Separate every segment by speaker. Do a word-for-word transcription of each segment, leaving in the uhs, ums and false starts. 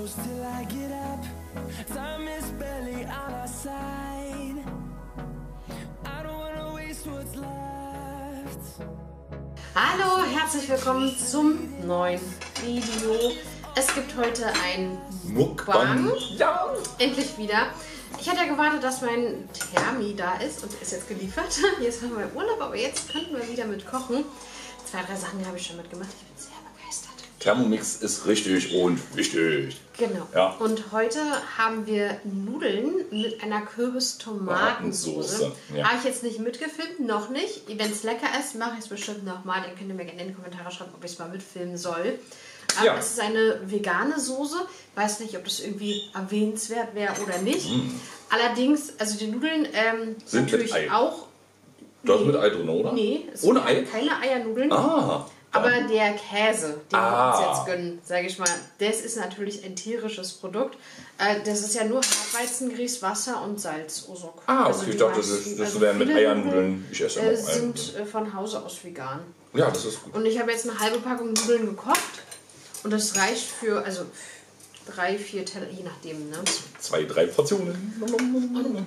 Speaker 1: close till I get up. Time is barely on our side. I don't wanna waste what's left.
Speaker 2: Hallo, herzlich willkommen zum neuen Video. Es gibt heute ein Mukbang.
Speaker 3: Ja.
Speaker 2: Endlich wieder. Ich hatte ja gewartet, dass mein Thermi da ist und ist jetzt geliefert. Jetzt haben wir Urlaub, aber jetzt könnten wir wieder mit kochen. Zwei, drei Sachen habe ich schon mitgemacht. Ich bin sehr begeistert.
Speaker 3: Thermomix ist richtig und wichtig.
Speaker 2: Genau.
Speaker 3: Ja.
Speaker 2: Und heute haben wir Nudeln mit einer Kürbis-Tomatensoße.
Speaker 3: Ja.
Speaker 2: Habe ich jetzt nicht mitgefilmt, noch nicht. Wenn es lecker ist, mache ich es bestimmt nochmal. Dann könnt ihr mir gerne in die Kommentare schreiben, ob ich es mal mitfilmen soll. Ähm,
Speaker 3: Ja.
Speaker 2: Es ist eine vegane Soße. Weiß nicht, ob das irgendwie erwähnenswert wäre oder nicht.
Speaker 3: Mm.
Speaker 2: Allerdings, also die Nudeln ähm,
Speaker 3: Sind
Speaker 2: natürlich
Speaker 3: mit Ei.
Speaker 2: auch.
Speaker 3: Du hast
Speaker 2: Nee.
Speaker 3: mit Ei drin, oder?
Speaker 2: Nee, es
Speaker 3: Ohne
Speaker 2: sind
Speaker 3: Ei?
Speaker 2: keine Eiernudeln.
Speaker 3: Ah.
Speaker 2: Aber
Speaker 3: dann-
Speaker 2: der Käse, den
Speaker 3: Ah.
Speaker 2: wir uns jetzt gönnen, sage ich mal, das ist natürlich ein tierisches Produkt. Äh, das ist ja nur Hartweizengrieß, Wasser und Salz. Osok.
Speaker 3: Ah, okay,
Speaker 2: Also die
Speaker 3: ich dachte, das,
Speaker 2: meisten-
Speaker 3: ist, das
Speaker 2: also
Speaker 3: wären mit
Speaker 2: viele
Speaker 3: Eiernudeln. Ich esse immer
Speaker 2: Äh,
Speaker 3: Eier.
Speaker 2: sind äh, von Hause aus vegan.
Speaker 3: Ja, das ist gut.
Speaker 2: Und ich habe jetzt eine halbe Packung Nudeln gekocht. Und das reicht für, also drei, vier Teller, je nachdem, ne?
Speaker 3: Zwei, drei Portionen.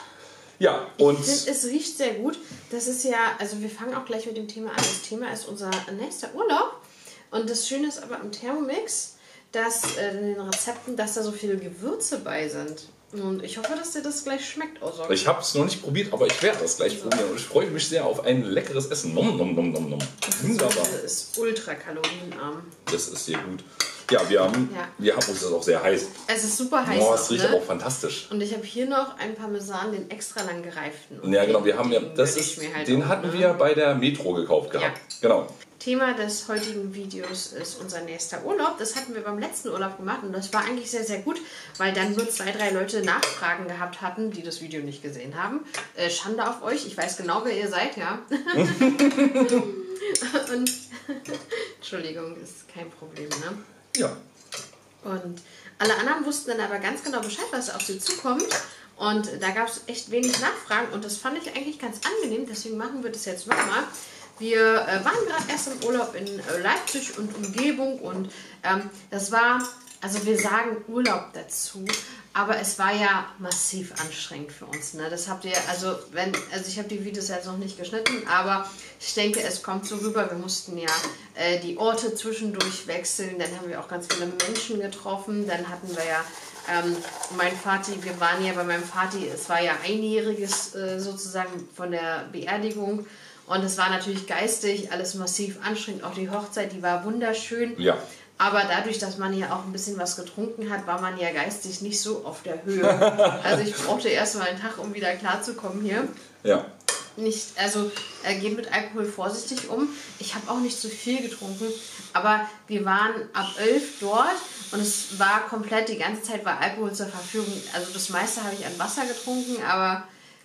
Speaker 3: Ja, und
Speaker 2: Ich finde, es riecht sehr gut. Das ist ja, also wir fangen auch gleich mit dem Thema an. Das Thema ist unser nächster Urlaub. Und das Schöne ist aber am Thermomix, dass äh, in den Rezepten, dass da so viele Gewürze bei sind. Und ich hoffe, dass dir das gleich schmeckt, Osok.
Speaker 3: ich habe es noch nicht probiert, aber ich werde das gleich probieren. Und ich freue mich sehr auf ein leckeres Essen. Nom, nom, nom, nom, nom. Wunderbar.
Speaker 2: Das ist ultra kalorienarm.
Speaker 3: Das ist sehr gut. Ja, wir haben,
Speaker 2: Ja.
Speaker 3: wir haben uns das auch sehr heiß.
Speaker 2: Es ist super heiß.
Speaker 3: Oh,
Speaker 2: auch,
Speaker 3: es riecht
Speaker 2: ne?
Speaker 3: aber auch fantastisch.
Speaker 2: Und ich habe hier noch einen Parmesan, den extra lang gereiften. Und
Speaker 3: Ja, genau, wir
Speaker 2: den-
Speaker 3: haben ja,
Speaker 2: den
Speaker 3: das
Speaker 2: gönn ich
Speaker 3: ist,
Speaker 2: mir halt
Speaker 3: den
Speaker 2: auch,
Speaker 3: hatten
Speaker 2: ne?
Speaker 3: wir bei der Metro gekauft gehabt. Genau.
Speaker 2: Thema des heutigen Videos ist unser nächster Urlaub. Das hatten wir beim letzten Urlaub gemacht und das war eigentlich sehr, sehr gut, weil dann nur zwei, drei Leute Nachfragen gehabt hatten, die das Video nicht gesehen haben. Äh, Schande auf euch, ich weiß genau, wer ihr seid, ja. und Entschuldigung, ist kein Problem, ne?
Speaker 3: Ja.
Speaker 2: Und alle anderen wussten dann aber ganz genau Bescheid, was auf sie zukommt. Und da gab es echt wenig Nachfragen und das fand ich eigentlich ganz angenehm. Deswegen machen wir das jetzt nochmal. Wir äh, waren gerade erst im Urlaub in äh, Leipzig und Umgebung und ähm, das war, also wir sagen Urlaub dazu, aber es war ja massiv anstrengend für uns. Ne? Das habt ihr, also wenn, also ich habe die Videos jetzt noch nicht geschnitten, aber ich denke, es kommt so rüber. Wir mussten ja äh, die Orte zwischendurch wechseln, dann haben wir auch ganz viele Menschen getroffen, dann hatten wir ja ähm, mein Vati, wir waren ja bei meinem Vati, es war ja einjähriges äh, sozusagen von der Beerdigung. Und es war natürlich geistig, alles massiv anstrengend. Auch die Hochzeit, die war wunderschön.
Speaker 3: Ja.
Speaker 2: Aber dadurch, dass man ja auch ein bisschen was getrunken hat, war man ja geistig nicht so auf der Höhe. Also ich brauchte erst mal einen Tag, um wieder klarzukommen hier.
Speaker 3: Ja.
Speaker 2: Nicht, also äh, geht mit Alkohol vorsichtig um. Ich habe auch nicht so viel getrunken, aber wir waren ab elf dort und es war komplett, die ganze Zeit war Alkohol zur Verfügung. Also das meiste habe ich an Wasser getrunken, aber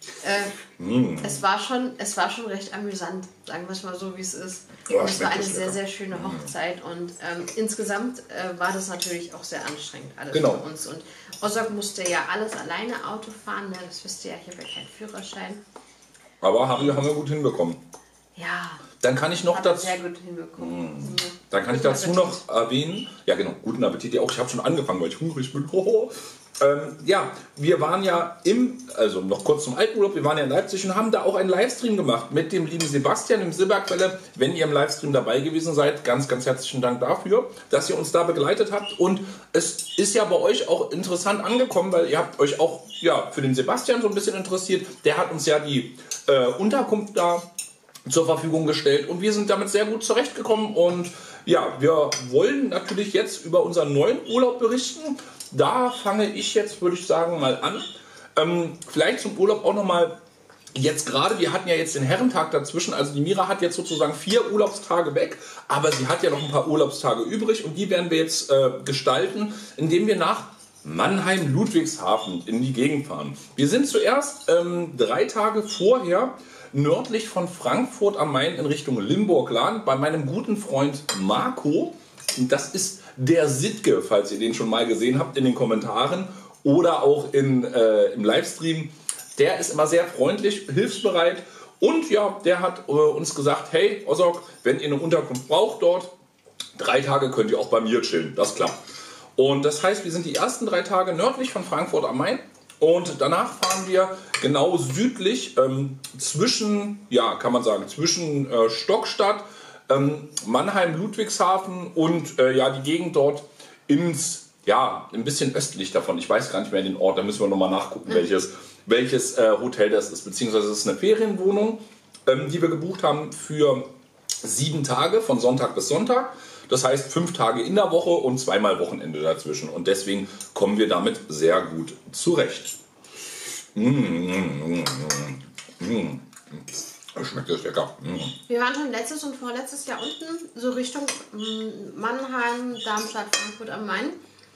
Speaker 2: Äh,
Speaker 3: Mm.
Speaker 2: es, war schon, es war schon recht amüsant, sagen wir es mal so, wie es ist.
Speaker 3: Ja,
Speaker 2: Und es war
Speaker 3: schmeckt
Speaker 2: eine
Speaker 3: das
Speaker 2: sehr,
Speaker 3: lecker.
Speaker 2: sehr schöne Hochzeit und ähm, insgesamt äh, war das natürlich auch sehr anstrengend alles
Speaker 3: Genau.
Speaker 2: für uns. Und Osok musste ja alles alleine Auto fahren, ne? Das wisst ihr ja, ich habe ja keinen Führerschein.
Speaker 3: Aber haben wir, haben wir gut hinbekommen.
Speaker 2: Ja,
Speaker 3: Dann kann ich noch
Speaker 2: hat er
Speaker 3: dazu,
Speaker 2: sehr gut hinbekommen. Mhm.
Speaker 3: dann kann ich
Speaker 2: Guten
Speaker 3: dazu
Speaker 2: Appetit.
Speaker 3: noch erwähnen, ja genau, guten Appetit ja auch. Ich habe schon angefangen, weil ich hungrig bin. Hoho. Ähm, ja, wir waren ja im, also noch kurz zum Alpenurlaub, wir waren ja in Leipzig und haben da auch einen Livestream gemacht mit dem lieben Sebastian im Silberquelle. Wenn ihr im Livestream dabei gewesen seid, ganz, ganz herzlichen Dank dafür, dass ihr uns da begleitet habt. Und es ist ja bei euch auch interessant angekommen, weil ihr habt euch auch ja, für den Sebastian so ein bisschen interessiert. Der hat uns ja die äh, Unterkunft da zur Verfügung gestellt und wir sind damit sehr gut zurechtgekommen. Und ja, wir wollen natürlich jetzt über unseren neuen Urlaub berichten. Da fange ich jetzt, würde ich sagen, mal an. Ähm, vielleicht zum Urlaub auch nochmal jetzt gerade, wir hatten ja jetzt den Herrentag dazwischen, also die Mira hat jetzt sozusagen vier Urlaubstage weg, aber sie hat ja noch ein paar Urlaubstage übrig und die werden wir jetzt äh, gestalten, indem wir nach Mannheim-Ludwigshafen in die Gegend fahren. Wir sind zuerst ähm, drei Tage vorher nördlich von Frankfurt am Main in Richtung Limburg-Lahn bei meinem guten Freund Marco. Und das ist der Sittke, falls ihr den schon mal gesehen habt in den Kommentaren oder auch in, äh, im Livestream. Der ist immer sehr freundlich, hilfsbereit und ja, der hat äh, uns gesagt, hey Osok, wenn ihr eine Unterkunft braucht dort, drei Tage könnt ihr auch bei mir chillen, das klappt. Und das heißt, wir sind die ersten drei Tage nördlich von Frankfurt am Main. Und danach fahren wir genau südlich ähm, zwischen, ja, kann man sagen, zwischen äh, Stockstadt, ähm, Mannheim, Ludwigshafen und äh, ja, die Gegend dort ins, ja, ein bisschen östlich davon. Ich weiß gar nicht mehr den Ort, da müssen wir nochmal nachgucken, mhm. welches, welches äh, Hotel das ist. Beziehungsweise es ist eine Ferienwohnung, ähm, die wir gebucht haben für sieben Tage, von Sonntag bis Sonntag. Das heißt fünf Tage in der Woche und zweimal Wochenende dazwischen. Und deswegen kommen wir damit sehr gut zurecht. Mmh, mmh, mmh, mmh. Schmeckt das lecker. Mmh.
Speaker 2: Wir waren schon letztes und vorletztes Jahr unten, so Richtung Mannheim, Darmstadt, Frankfurt am Main.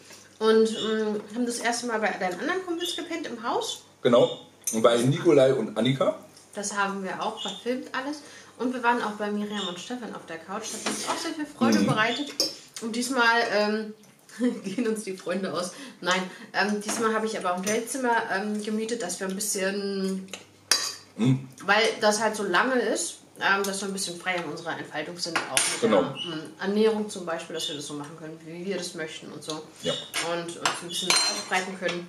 Speaker 2: Und mh, haben das erste Mal bei deinen anderen Kumpels gepennt im Haus.
Speaker 3: Genau, und bei Nikolai und Annika.
Speaker 2: Das haben wir auch verfilmt alles. Und wir waren auch bei Miriam und Stefan auf der Couch. Das hat uns auch sehr viel Freude mhm. bereitet. Und diesmal ähm, gehen uns die Freunde aus. Nein, ähm, diesmal habe ich aber auch ein Hotelzimmer ähm, gemietet, dass wir ein bisschen, mhm. weil das halt so lange ist, ähm, dass wir ein bisschen frei in unserer Entfaltung sind. Auch mit
Speaker 3: genau.
Speaker 2: der ähm, Ernährung zum Beispiel, dass wir das so machen können, wie wir das möchten und so.
Speaker 3: Ja.
Speaker 2: Und uns ein bisschen ausbreiten können.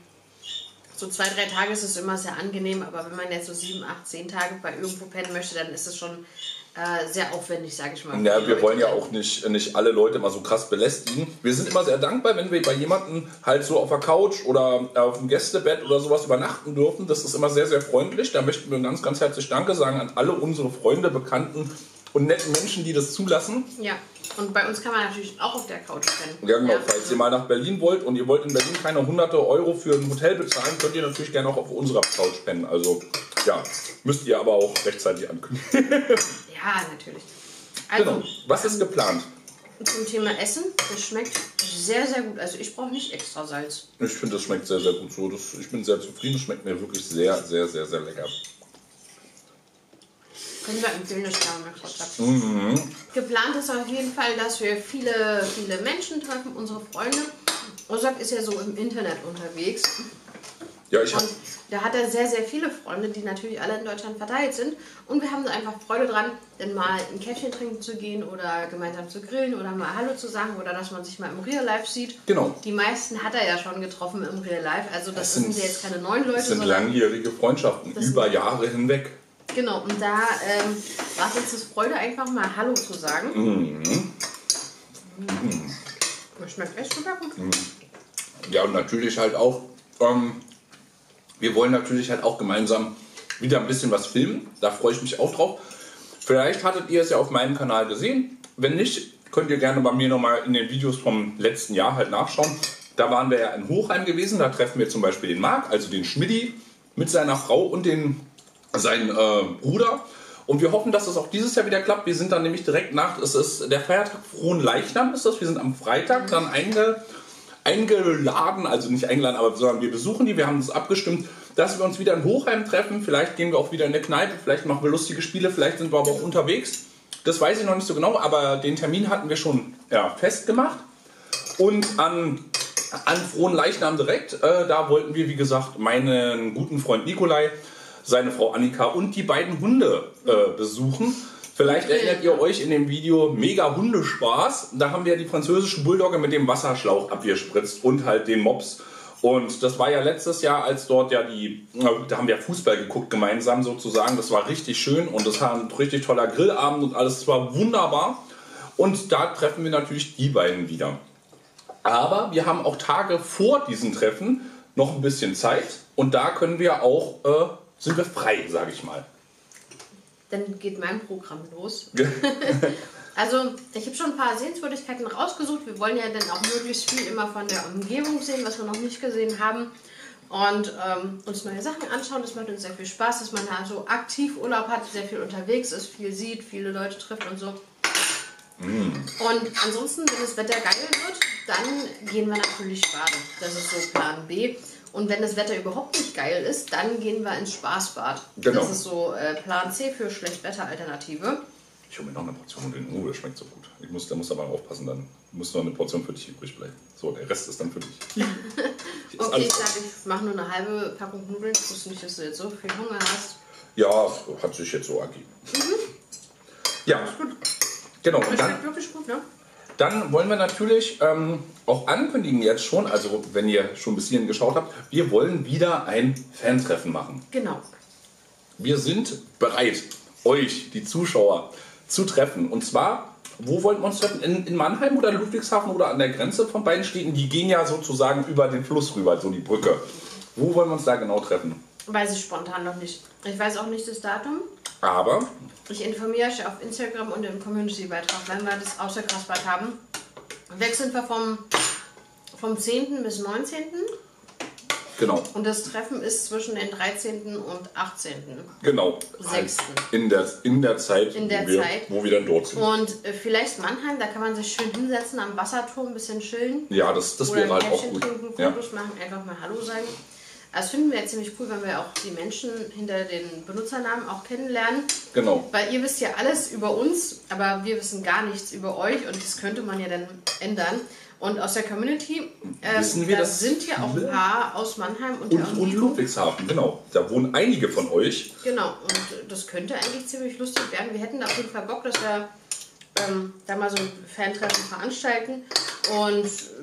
Speaker 2: So zwei, drei Tage ist es immer sehr angenehm, aber wenn man jetzt so sieben, acht, zehn Tage bei irgendwo pennen möchte, dann ist es schon äh, sehr aufwendig, sage ich mal.
Speaker 3: Ja, wir wollen ja auch nicht, nicht alle Leute mal so krass belästigen. Wir sind immer sehr dankbar, wenn wir bei jemandem halt so auf der Couch oder auf dem Gästebett oder sowas übernachten dürfen. Das ist immer sehr, sehr freundlich. Da möchten wir ganz, ganz herzlich Danke sagen an alle unsere Freunde, Bekannten und netten Menschen, die das zulassen.
Speaker 2: Ja, und bei uns kann man natürlich auch auf der Couch pennen.
Speaker 3: Ja, genau.
Speaker 2: Ja.
Speaker 3: Falls ihr mal nach Berlin wollt und ihr wollt in Berlin keine hunderte Euro für ein Hotel bezahlen, könnt ihr natürlich gerne auch auf unserer Couch pennen. Also, ja, müsst ihr aber auch rechtzeitig ankündigen.
Speaker 2: Ja, natürlich. Also,
Speaker 3: Genau. Was ist geplant?
Speaker 2: Zum Thema Essen, das schmeckt sehr, sehr gut. Also ich brauche nicht extra Salz.
Speaker 3: Ich finde, das schmeckt sehr, sehr gut so. Das, ich bin sehr zufrieden. Das schmeckt mir wirklich sehr, sehr, sehr, sehr lecker.
Speaker 2: Können wir empfehlen, das Sternekontakt.
Speaker 3: Mhm.
Speaker 2: Geplant ist auf jeden Fall, dass wir viele, viele Menschen treffen, unsere Freunde. Ozak ist ja so im Internet unterwegs.
Speaker 3: Ja, ich
Speaker 2: Und
Speaker 3: habe...
Speaker 2: da hat er sehr, sehr viele Freunde, die natürlich alle in Deutschland verteilt sind. Und wir haben da einfach Freude dran, dann mal ein Käffchen trinken zu gehen oder gemeinsam zu grillen oder mal Hallo zu sagen oder dass man sich mal im Real Life sieht.
Speaker 3: Genau.
Speaker 2: Die meisten hat er ja schon getroffen im Real Life. Also das,
Speaker 3: Das
Speaker 2: sind,
Speaker 3: sind-
Speaker 2: ja jetzt keine neuen Leute,
Speaker 3: Das sind
Speaker 2: sondern
Speaker 3: langjährige Freundschaften,
Speaker 2: Das
Speaker 3: über
Speaker 2: sind-
Speaker 3: Jahre hinweg.
Speaker 2: genau. Und da ähm, war es jetzt das Freude, einfach mal Hallo zu sagen.
Speaker 3: Mhm.
Speaker 2: Das schmeckt echt super gut.
Speaker 3: Ja, und natürlich halt auch, ähm, wir wollen natürlich halt auch gemeinsam wieder ein bisschen was filmen. Da freue ich mich auch drauf. Vielleicht hattet ihr es ja auf meinem Kanal gesehen. Wenn nicht, könnt ihr gerne bei mir nochmal in den Videos vom letzten Jahr halt nachschauen. Da waren wir ja in Hochheim gewesen. Da treffen wir zum Beispiel den Marc, also den Schmidti, mit seiner Frau und den, seinen äh, Bruder. Und wir hoffen, dass es auch dieses Jahr wieder klappt. Wir sind dann nämlich direkt nach, es ist der Feiertag Frohen Leichnam ist das. Wir sind am Freitag dann einge, eingeladen, also nicht eingeladen, aber sondern wir besuchen die. Wir haben uns abgestimmt, dass wir uns wieder in Hochheim treffen. Vielleicht gehen wir auch wieder in eine Kneipe, vielleicht machen wir lustige Spiele, vielleicht sind wir aber auch unterwegs. Das weiß ich noch nicht so genau, aber den Termin hatten wir schon ja, festgemacht. Und an, an Frohen Leichnam direkt, äh, da wollten wir, wie gesagt, meinen guten Freund Nikolai, seine Frau Annika und die beiden Hunde äh, besuchen. Vielleicht erinnert ihr euch in dem Video Mega Hundespaß. Da haben wir die französische Bulldogge mit dem Wasserschlauch abgespritzt und halt den Mops. Und das war ja letztes Jahr, als dort ja die, da haben wir Fußball geguckt gemeinsam sozusagen. Das war richtig schön und das war ein richtig toller Grillabend und alles. Das war wunderbar. Und da treffen wir natürlich die beiden wieder. Aber wir haben auch Tage vor diesem Treffen noch ein bisschen Zeit und da können wir auch, äh, sind wir frei, sage ich mal.
Speaker 2: Dann geht mein Programm los. Also, ich habe schon ein paar Sehenswürdigkeiten rausgesucht. Wir wollen ja dann auch möglichst viel immer von der Umgebung sehen, was wir noch nicht gesehen haben. Und ähm, uns neue Sachen anschauen. Das macht uns sehr viel Spaß, dass man da so aktiv Urlaub hat, sehr viel unterwegs ist, viel sieht, viele Leute trifft und so. Mm. Und ansonsten, wenn das Wetter geil wird, dann gehen wir natürlich baden. Das ist so Plan B. Und wenn das Wetter überhaupt nicht geil ist, dann gehen wir ins Spaßbad.
Speaker 3: Genau.
Speaker 2: Das ist so äh, Plan C für Schlechtwetteralternative.
Speaker 3: Ich hole mir noch eine Portion und den oh, das schmeckt so gut. Ich muss, da muss aber aufpassen, dann muss noch eine Portion für dich übrig bleiben. So, der Rest ist dann für dich.
Speaker 2: Okay, ich sage, ich mache nur eine halbe Packung Nudeln. Ich wusste nicht, dass du jetzt so viel Hunger hast.
Speaker 3: Ja, hat sich jetzt so ergeben. Mhm. Ja,
Speaker 2: Gut.
Speaker 3: genau.
Speaker 2: Das
Speaker 3: Und dann,
Speaker 2: schmeckt wirklich gut, ne?
Speaker 3: Dann wollen wir natürlich ähm, auch ankündigen jetzt schon, also wenn ihr schon bis hierhin geschaut habt, wir wollen wieder ein Fantreffen machen.
Speaker 2: Genau.
Speaker 3: Wir sind bereit, euch, die Zuschauer, zu treffen. Und zwar, wo wollten wir uns treffen? In, in Mannheim oder Ludwigshafen oder an der Grenze von beiden Städten? Die gehen ja sozusagen über den Fluss rüber, so die Brücke. Wo wollen wir uns da genau treffen?
Speaker 2: Weiß ich spontan noch nicht. Ich weiß auch nicht das Datum.
Speaker 3: Aber
Speaker 2: Ich informiere euch auf Instagram und im Community-Beitrag, wenn wir das ausgekraspert haben. Wechseln wir vom, vom zehnten bis neunzehnten
Speaker 3: genau,
Speaker 2: Und das Treffen ist zwischen den dreizehnten und achtzehnten
Speaker 3: genau.
Speaker 2: sechsten
Speaker 3: In der, in der Zeit,
Speaker 2: In der
Speaker 3: wo, wir,
Speaker 2: Zeit.
Speaker 3: wo wir dann dort sind.
Speaker 2: Und äh, vielleicht Mannheim, da kann man sich schön hinsetzen am Wasserturm, ein bisschen chillen.
Speaker 3: Ja, das, das
Speaker 2: Oder
Speaker 3: wäre
Speaker 2: ein
Speaker 3: halt auch
Speaker 2: Käffchen
Speaker 3: gut.
Speaker 2: trinken,
Speaker 3: Ja.
Speaker 2: Fotos machen, einfach mal Hallo sagen. Das finden wir jetzt ziemlich cool, wenn wir auch die Menschen hinter den Benutzernamen auch kennenlernen.
Speaker 3: Genau.
Speaker 2: Weil ihr wisst ja alles über uns, aber wir wissen gar nichts über euch und das könnte man ja dann ändern. Und aus der Community ähm,
Speaker 3: Wissen wir,
Speaker 2: da
Speaker 3: dass
Speaker 2: sind ja auch ein
Speaker 3: viele-
Speaker 2: paar aus Mannheim und, der
Speaker 3: Und, und
Speaker 2: Umgebung.
Speaker 3: Ludwigshafen, genau. Da wohnen einige von euch.
Speaker 2: Genau, und das könnte eigentlich ziemlich lustig werden. Wir hätten da auf jeden Fall Bock, dass wir ähm, da mal so ein Fantreffen veranstalten. Und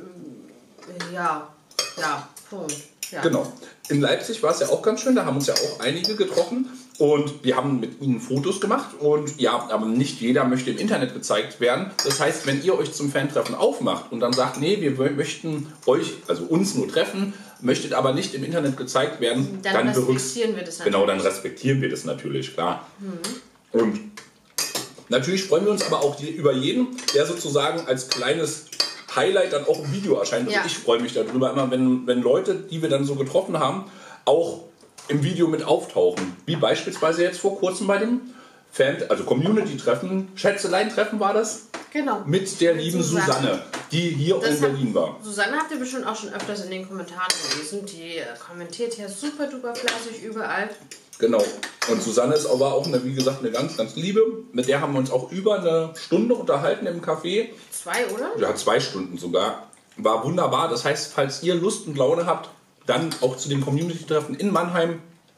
Speaker 2: äh, ja, ja, Punkt. Ja.
Speaker 3: Genau. In Leipzig war es ja auch ganz schön, da haben uns ja auch einige getroffen und wir haben mit ihnen Fotos gemacht und ja, aber nicht jeder möchte im Internet gezeigt werden. Das heißt, wenn ihr euch zum Fantreffen aufmacht und dann sagt, nee, wir möchten euch, also uns nur treffen, möchtet aber nicht im Internet gezeigt werden,
Speaker 2: Dann,
Speaker 3: dann,
Speaker 2: respektieren wir das natürlich.
Speaker 3: Genau, dann respektieren wir das natürlich, klar. Mhm. Und natürlich freuen wir uns aber auch über jeden, der sozusagen als kleines Highlight dann auch im Video erscheint.
Speaker 2: Ja.
Speaker 3: Und ich freue mich darüber immer, wenn, wenn Leute, die wir dann so getroffen haben, auch im Video mit auftauchen. Wie beispielsweise jetzt vor kurzem bei dem Fan, also Community-Treffen, Schätzelein-Treffen war das,
Speaker 2: Genau.
Speaker 3: mit der
Speaker 2: Mit
Speaker 3: lieben
Speaker 2: Susanne.
Speaker 3: Susanne, die hier
Speaker 2: Das
Speaker 3: in Berlin
Speaker 2: hat,
Speaker 3: war.
Speaker 2: Susanne habt ihr bestimmt auch schon öfters in den Kommentaren gelesen. Die äh, kommentiert ja super duper fleißig überall.
Speaker 3: Genau. Und Susanne ist aber auch, eine, wie gesagt, eine ganz, ganz liebe. Mit der haben wir uns auch über eine Stunde unterhalten im Café.
Speaker 2: Zwei, oder?
Speaker 3: Ja, zwei Stunden sogar. War wunderbar. Das heißt, falls ihr Lust und Laune habt, dann auch zu dem Community-Treffen in Mannheim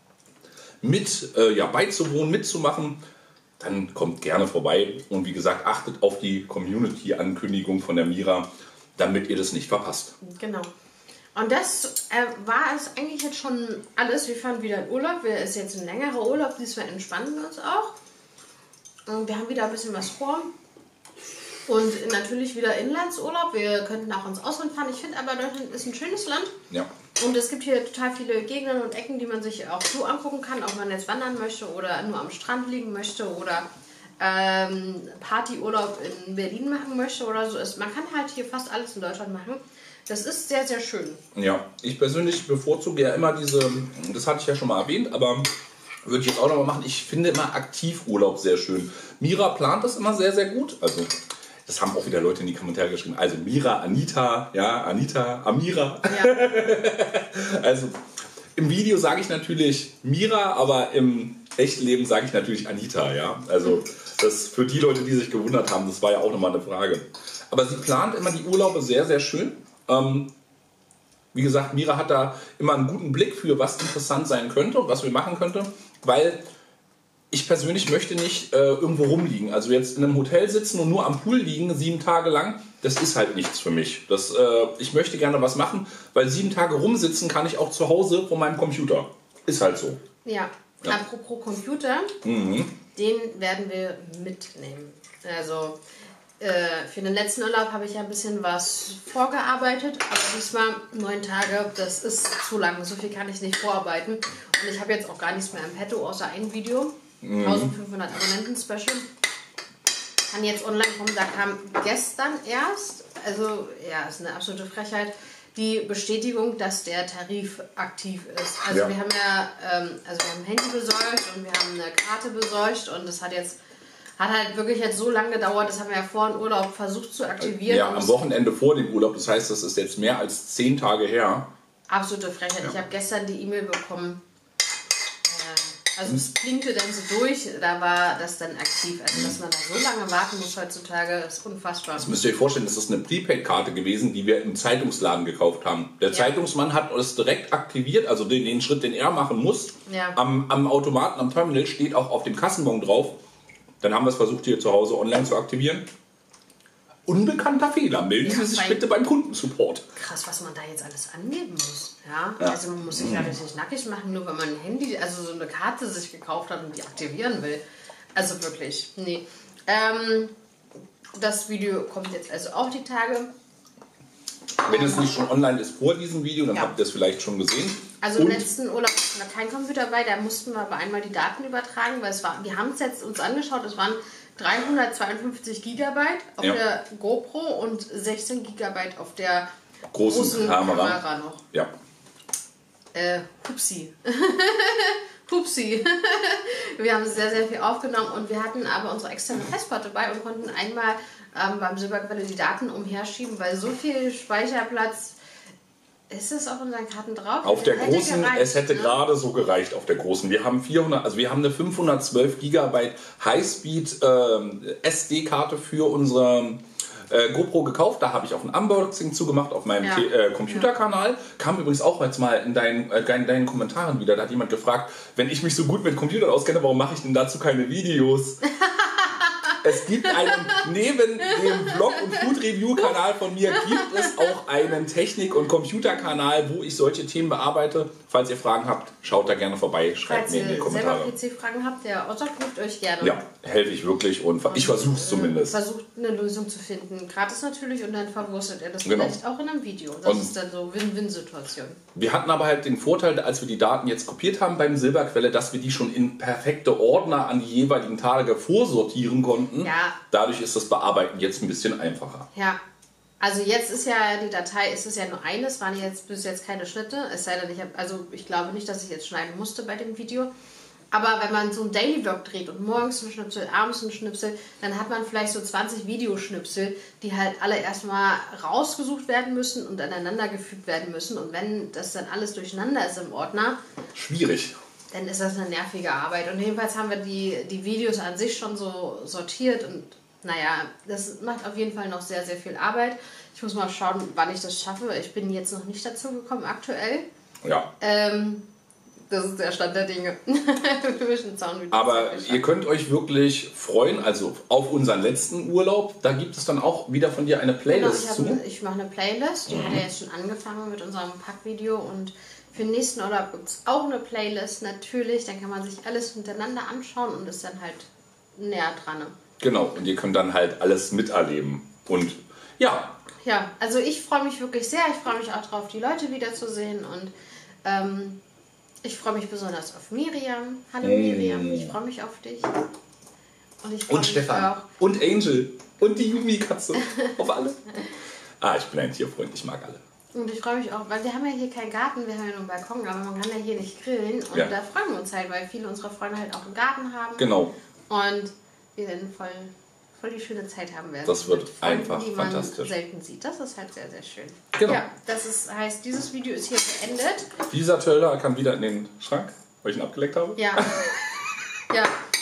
Speaker 3: mit äh, ja, beizuwohnen, mitzumachen, dann kommt gerne vorbei. Und wie gesagt, achtet auf die Community-Ankündigung von der Mira, damit ihr das nicht verpasst.
Speaker 2: Genau. Und das äh, war es eigentlich jetzt schon alles. Wir fahren wieder in Urlaub. Wir ist jetzt ein längerer Urlaub. Diesmal entspannen wir uns auch. Und wir haben wieder ein bisschen was vor. Und natürlich wieder Inlandsurlaub. Wir könnten auch ins Ausland fahren. Ich finde aber, Deutschland ist ein schönes Land.
Speaker 3: Ja.
Speaker 2: Und es gibt hier total viele Gegenden und Ecken, die man sich auch so angucken kann, ob man jetzt wandern möchte oder nur am Strand liegen möchte oder ähm, Partyurlaub in Berlin machen möchte oder so. Man kann halt hier fast alles in Deutschland machen. Das ist sehr, sehr schön.
Speaker 3: Ja, ich persönlich bevorzuge ja immer diese, das hatte ich ja schon mal erwähnt, aber würde ich jetzt auch noch mal machen. Ich finde immer Aktivurlaub sehr schön. Mira plant das immer sehr, sehr gut. Also, das haben auch wieder Leute in die Kommentare geschrieben. Also Mira, Anita, ja, Anita, Amira.
Speaker 2: Ja.
Speaker 3: Also im Video sage ich natürlich Mira, aber im echten Leben sage ich natürlich Anita, ja. Also das für die Leute, die sich gewundert haben, das war ja auch nochmal eine Frage. Aber sie plant immer die Urlaube sehr, sehr schön. Ähm, wie gesagt, Mira hat da immer einen guten Blick für, was interessant sein könnte und was wir machen könnten, weil ich persönlich möchte nicht äh, irgendwo rumliegen. Also jetzt in einem Hotel sitzen und nur am Pool liegen, sieben Tage lang, das ist halt nichts für mich. Das, äh, ich möchte gerne was machen, weil sieben Tage rumsitzen kann ich auch zu Hause vor meinem Computer. Ist halt so.
Speaker 2: Ja.
Speaker 3: Ja.
Speaker 2: Apropos Computer,
Speaker 3: Mhm.
Speaker 2: den werden wir mitnehmen. Also äh, für den letzten Urlaub habe ich ja ein bisschen was vorgearbeitet, aber diesmal neun Tage, das ist zu lang. So viel kann ich nicht vorarbeiten. Und ich habe jetzt auch gar nichts mehr im Petto, außer ein Video. eintausendfünfhundert Abonnenten-Special. Kann jetzt online kommen. Da kam gestern erst, also ja, ist eine absolute Frechheit, die Bestätigung, dass der Tarif aktiv ist. Also
Speaker 3: Ja.
Speaker 2: wir haben ja, ähm, also wir haben ein Handy besorgt und wir haben eine Karte besorgt und das hat jetzt, hat halt wirklich jetzt so lange gedauert, das haben wir ja vor dem Urlaub versucht zu aktivieren.
Speaker 3: Ja,
Speaker 2: und
Speaker 3: am
Speaker 2: es-
Speaker 3: Wochenende vor dem Urlaub, das heißt, das ist jetzt mehr als zehn Tage her.
Speaker 2: Absolute Frechheit.
Speaker 3: Ja.
Speaker 2: Ich habe gestern die E-Mail bekommen. Äh, Also es blinkte dann so durch, da war das dann aktiv. Also dass man da so lange warten muss heutzutage, ist unfassbar.
Speaker 3: Das müsst ihr euch vorstellen, das ist eine Prepaid-Karte gewesen, die wir im Zeitungsladen gekauft haben. Der Zeitungsmann hat es direkt aktiviert, also den, den Schritt, den er machen muss.
Speaker 2: Ja.
Speaker 3: Am, am Automaten, am Terminal steht auch auf dem Kassenbon drauf. Dann haben wir es versucht, hier zu Hause online zu aktivieren. unbekannter Fehler. Melden Sie sich bitte beim Kundensupport.
Speaker 2: Krass, was man da jetzt alles angeben muss. Ja?
Speaker 3: Ja.
Speaker 2: Also man muss sich ja richtig nackig machen, nur wenn man ein Handy, also so eine Karte sich gekauft hat und die aktivieren will. Also wirklich, nee. Ähm, das Video kommt jetzt also auch die Tage.
Speaker 3: Wenn es nicht schon online ist vor diesem Video, dann
Speaker 2: Ja.
Speaker 3: habt ihr es vielleicht schon gesehen.
Speaker 2: Also im
Speaker 3: Und
Speaker 2: letzten Urlaub hatten wir kein Computer bei, da mussten wir aber einmal die Daten übertragen, weil es war, wir haben es jetzt uns angeschaut, es waren dreihundertzweiundfünfzig Gigabyte auf
Speaker 3: Ja.
Speaker 2: der GoPro und sechzehn Gigabyte auf der
Speaker 3: großen,
Speaker 2: großen
Speaker 3: Kamera.
Speaker 2: Kamera noch.
Speaker 3: Ja.
Speaker 2: Äh, Pupsi. Pupsi. Wir haben sehr, sehr viel aufgenommen und wir hatten aber unsere externe Festplatte bei und konnten einmal ähm, beim Silberquelle die Daten umherschieben, weil so viel Speicherplatz ist es auf unseren Karten drauf.
Speaker 3: Auf der
Speaker 2: Hätte
Speaker 3: großen,
Speaker 2: gereicht,
Speaker 3: es hätte
Speaker 2: ne?
Speaker 3: gerade so gereicht auf der großen. Wir haben vierhundert, also wir haben eine fünfhundertzwölf Gigabyte Highspeed ähm, S D-Karte für unsere äh, GoPro gekauft. Da habe ich auch ein Unboxing zugemacht auf meinem
Speaker 2: Ja.
Speaker 3: T- äh, Computerkanal. Kam übrigens auch jetzt mal in deinen, äh, in deinen Kommentaren wieder. Da hat jemand gefragt, wenn ich mich so gut mit Computern auskenne, warum mache ich denn dazu keine Videos? Es gibt einen, neben dem Blog- und Food-Review-Kanal von mir, gibt es auch einen Technik- und Computerkanal, wo ich solche Themen bearbeite. Falls ihr Fragen habt, schaut da gerne vorbei, schreibt
Speaker 2: Falls
Speaker 3: mir in die
Speaker 2: ihr
Speaker 3: Kommentare.
Speaker 2: selber P C-Fragen habt, der Otto ruft euch gerne.
Speaker 3: Ja, helfe ich wirklich und ich versuche es zumindest.
Speaker 2: Versucht eine Lösung zu finden. Gratis natürlich und dann verwurstet er das
Speaker 3: Genau.
Speaker 2: vielleicht auch in einem Video. Das
Speaker 3: Und-
Speaker 2: ist dann so Win-Win-Situation.
Speaker 3: Wir hatten aber halt den Vorteil, als wir die Daten jetzt kopiert haben beim Silberquelle, dass wir die schon in perfekte Ordner an die jeweiligen Tage vorsortieren konnten.
Speaker 2: Ja.
Speaker 3: Dadurch ist das Bearbeiten jetzt ein bisschen einfacher.
Speaker 2: Ja. Also jetzt ist ja die Datei, ist es ja nur eines, waren jetzt bis jetzt keine Schnitte. Es sei denn, ich habe, also ich glaube nicht, dass ich jetzt schneiden musste bei dem Video. Aber wenn man so einen Daily Vlog dreht und morgens einen Schnipsel, abends einen Schnipsel, dann hat man vielleicht so zwanzig Videoschnipsel, die halt alle erstmal rausgesucht werden müssen und aneinander gefügt werden müssen. Und wenn das dann alles durcheinander ist im Ordner,
Speaker 3: Schwierig.
Speaker 2: dann ist das eine nervige Arbeit. Und jedenfalls haben wir die, die Videos an sich schon so sortiert und naja, das macht auf jeden Fall noch sehr, sehr viel Arbeit. Ich muss mal schauen, wann ich das schaffe. Ich bin jetzt noch nicht dazu gekommen aktuell.
Speaker 3: Ja.
Speaker 2: Ähm, das ist der Stand der Dinge. Wir müssen schauen, wie das
Speaker 3: Aber
Speaker 2: geschafft.
Speaker 3: ihr könnt euch wirklich freuen, also auf unseren letzten Urlaub, da gibt es dann auch wieder von dir eine
Speaker 2: Genau,
Speaker 3: Playlist
Speaker 2: ich, hab,
Speaker 3: zu.
Speaker 2: ich mache eine Playlist, die hat ja jetzt schon angefangen mit unserem Packvideo und für den nächsten Urlaub gibt es auch eine Playlist natürlich, dann kann man sich alles hintereinander anschauen und ist dann halt näher dran.
Speaker 3: Genau, und ihr könnt dann halt alles miterleben. Und ja,
Speaker 2: Ja, also ich freue mich wirklich sehr, ich freue mich auch drauf, die Leute wiederzusehen und ähm, ich freue mich besonders auf Miriam. Hallo Miriam, ich freue mich auf dich. Und, ich freue
Speaker 3: und
Speaker 2: mich
Speaker 3: Stefan
Speaker 2: auch.
Speaker 3: und Angel und die Yumi-Katze. Auf alle. Ah, ich bin ein Tierfreund, ich mag alle.
Speaker 2: Und ich freue mich auch, weil wir haben ja hier keinen Garten, wir haben ja nur einen Balkon, aber man kann ja hier nicht grillen. Und
Speaker 3: Ja.
Speaker 2: da freuen wir uns halt, weil viele unserer Freunde halt auch einen Garten haben.
Speaker 3: Genau.
Speaker 2: Und wir dann voll, voll die schöne Zeit haben werden.
Speaker 3: Das wird
Speaker 2: Mit Freunden,
Speaker 3: einfach
Speaker 2: die man
Speaker 3: fantastisch.
Speaker 2: selten sieht. Das ist halt sehr, sehr schön.
Speaker 3: Genau.
Speaker 2: Ja, das ist, heißt, dieses Video ist hier beendet.
Speaker 3: Dieser Teller kann wieder in den Schrank, weil ich ihn abgeleckt habe.
Speaker 2: Ja. ja.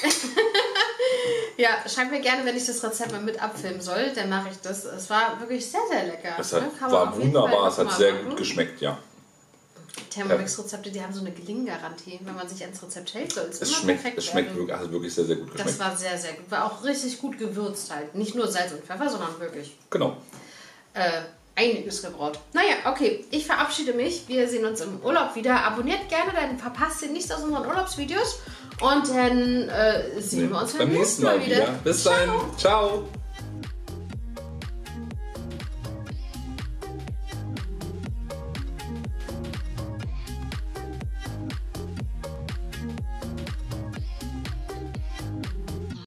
Speaker 2: Ja, schreibt mir gerne, wenn ich das Rezept mal mit abfilmen soll, dann mache ich das. Es war wirklich sehr, sehr lecker.
Speaker 3: Es hat,
Speaker 2: ne? Kann man
Speaker 3: war
Speaker 2: auf jeden Fall
Speaker 3: wunderbar, es
Speaker 2: noch
Speaker 3: hat
Speaker 2: mal
Speaker 3: sehr
Speaker 2: machen.
Speaker 3: gut geschmeckt, ja.
Speaker 2: Thermomix-Rezepte, die haben so eine Gelinggarantie. Wenn man sich ans Rezept hält, soll es
Speaker 3: Es
Speaker 2: immer
Speaker 3: schmeckt,
Speaker 2: perfekt
Speaker 3: es schmeckt
Speaker 2: werden.
Speaker 3: wirklich, also wirklich sehr, sehr gut
Speaker 2: Das
Speaker 3: geschmeckt.
Speaker 2: war sehr, sehr gut. War auch richtig gut gewürzt halt. Nicht nur Salz und Pfeffer, sondern wirklich
Speaker 3: Genau.
Speaker 2: äh, einiges gebraut. Naja, okay. Ich verabschiede mich. Wir sehen uns im Urlaub wieder. Abonniert gerne, dann verpasst ihr nichts aus unseren Urlaubsvideos. Und dann äh, sehen wir uns beim nächsten Mal wieder.
Speaker 3: Bis dann. Ciao.